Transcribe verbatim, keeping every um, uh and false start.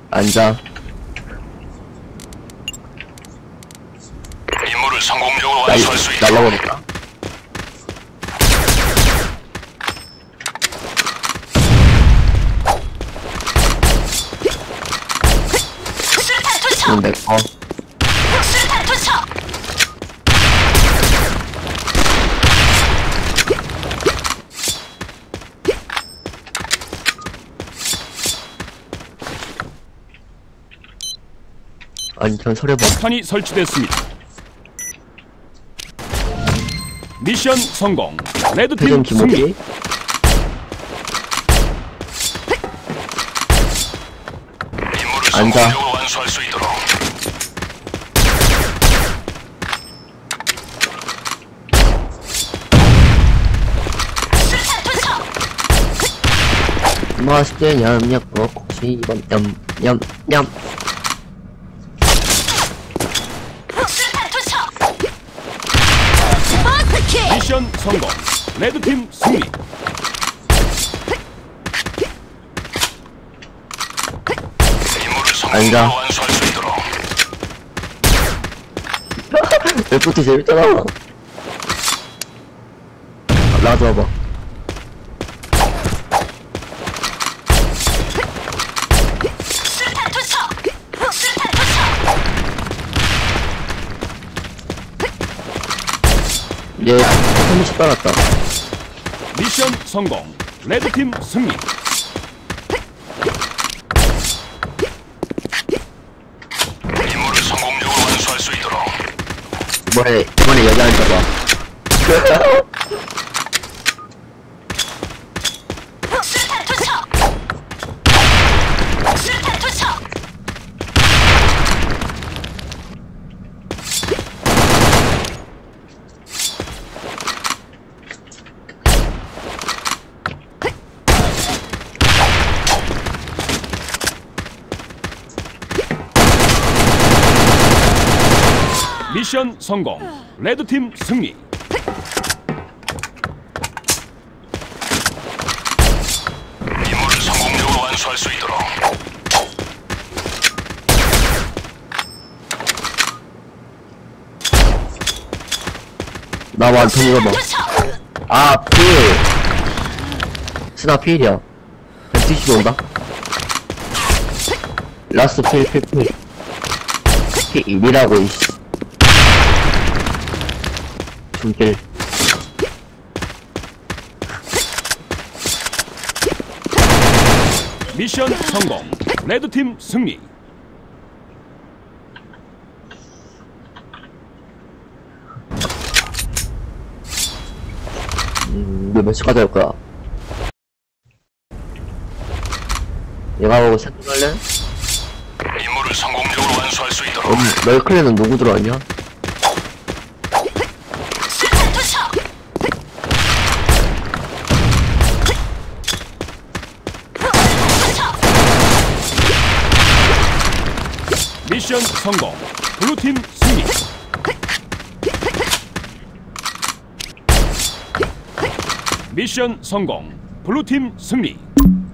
앉아. 임무를 성공적으로 완수할 수 있도록. 날라버릴까? 수류탄 투척! 이건 내꺼. 수류탄 투척! 아니, 전 서려봐. 폭탄이 설치됐습니다. 미션 성공. 레드팀 회전 승리. 기모기. 임무를 앉아. 성공적으로 완수할 수 있도록. 수류탄 투척! 맛있게 냠냠 혹시 이번 냠냠냠. 수류탄 투척! 버스킥! 미션 성공. 레드팀 승리. 임무를 앉아. 성공적으로 완수할 수 있도록. 레프트 재밌잖아. 나가서 와봐. 수류탄 투척! 수류탄 투척! 얘 삼십 따랐다. 미션 성공. 레드팀 승리. 임무를 성공적으로 완수할 수 있도록. 이번에 이번에 여자 앉아봐. 수류탄 투척! 수류탄 투척! 미션 성공. 레드팀 승리. 임무를 성공적으로 완수할 수 있도록. 나 완전 이거 봐. 투척! 아, 필. 스나 필이야. 백티시 온다. 라스트 필, 필, 필. 필 일이라고, 이씨. 중필. 미션 성공. 레드팀 승리. 음, 너 몇 시까지 할 거야? 얘가 보고 생각할래? 임무를 성공적으로 완수할 수 있도록. 어디, 너희 클랜은 누구 들어왔냐? 수류탄 투척! 투척! 미션 성공. 블루팀 승리. 미션 성공. 블루팀 승리.